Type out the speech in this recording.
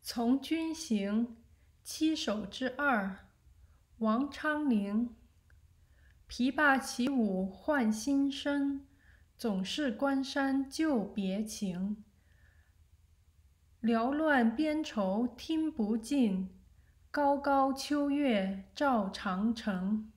从军行，七首之二，王昌龄。琵琶起舞换新声，总是关山旧别情。缭乱边愁听不尽，高高秋月照长城。